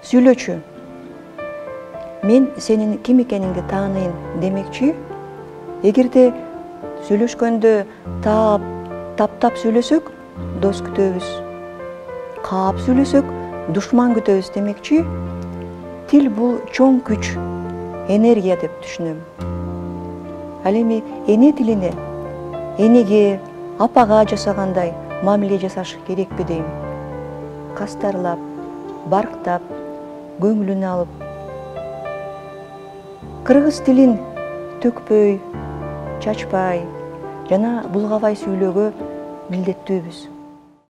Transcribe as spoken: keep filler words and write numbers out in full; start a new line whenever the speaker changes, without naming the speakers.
Сүйлөчү. Мен сенин ким экениңди тааныйын демекчи, эгерде сүйлөшкөндө таап, таптап сүйлөсөк, дос күтөбүз. Каап сүйлөсөк, душман күтөбүз демекчи, тил бул чоң күч, энергия деп түшүнөм. Ал эми эне тилине, энеге, апага жасагандай мамиле жасаш керекпи дейм. Кастарлап, барктап, көңүлүн алып. Кыргыз тилин төкпөй, чачпай жана булгабай сүйлөөгө милдеттүүбүз.